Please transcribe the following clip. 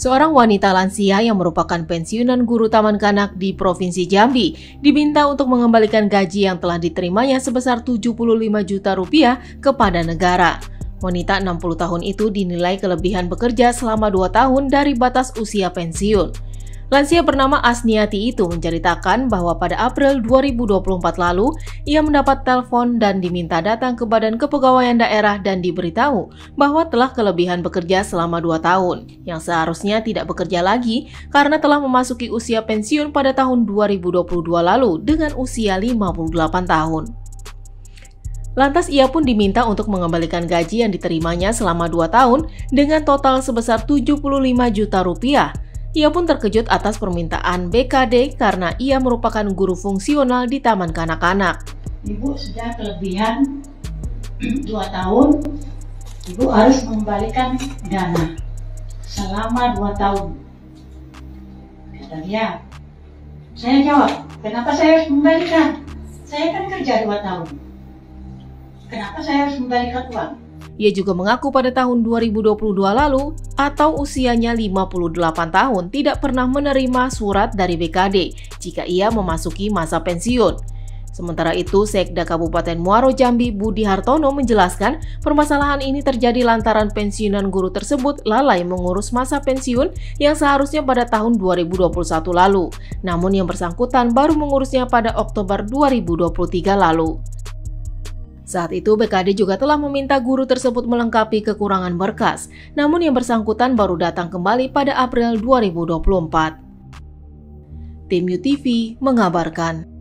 Seorang wanita lansia yang merupakan pensiunan guru taman kanak di Provinsi Jambi diminta untuk mengembalikan gaji yang telah diterimanya sebesar 75 juta rupiah kepada negara. Wanita 60 tahun itu dinilai kelebihan bekerja selama 2 tahun dari batas usia pensiun. Lansia bernama Asniati itu menceritakan bahwa pada April 2024 lalu, ia mendapat telepon dan diminta datang ke Badan Kepegawaian Daerah dan diberitahu bahwa telah kelebihan bekerja selama 2 tahun, yang seharusnya tidak bekerja lagi karena telah memasuki usia pensiun pada tahun 2022 lalu dengan usia 58 tahun. Lantas ia pun diminta untuk mengembalikan gaji yang diterimanya selama 2 tahun dengan total sebesar 75 juta rupiah. Ia pun terkejut atas permintaan BKD karena ia merupakan guru fungsional di taman kanak-kanak. Ibu sudah kelebihan 2 tahun, Ibu harus mengembalikan dana selama 2 tahun. Kata dia. Saya jawab, kenapa saya harus mengembalikan? Saya kan kerja 2 tahun. Kenapa saya harus mengembalikan uang? Ia juga mengaku pada tahun 2022 lalu atau usianya 58 tahun tidak pernah menerima surat dari BKD jika ia memasuki masa pensiun. Sementara itu, Sekda Kabupaten Muaro Jambi Budi Hartono menjelaskan permasalahan ini terjadi lantaran pensiunan guru tersebut lalai mengurus masa pensiun yang seharusnya pada tahun 2021 lalu. Namun yang bersangkutan baru mengurusnya pada Oktober 2023 lalu. Saat itu, BKD juga telah meminta guru tersebut melengkapi kekurangan berkas, namun yang bersangkutan baru datang kembali pada April 2024. Tim UTV mengabarkan.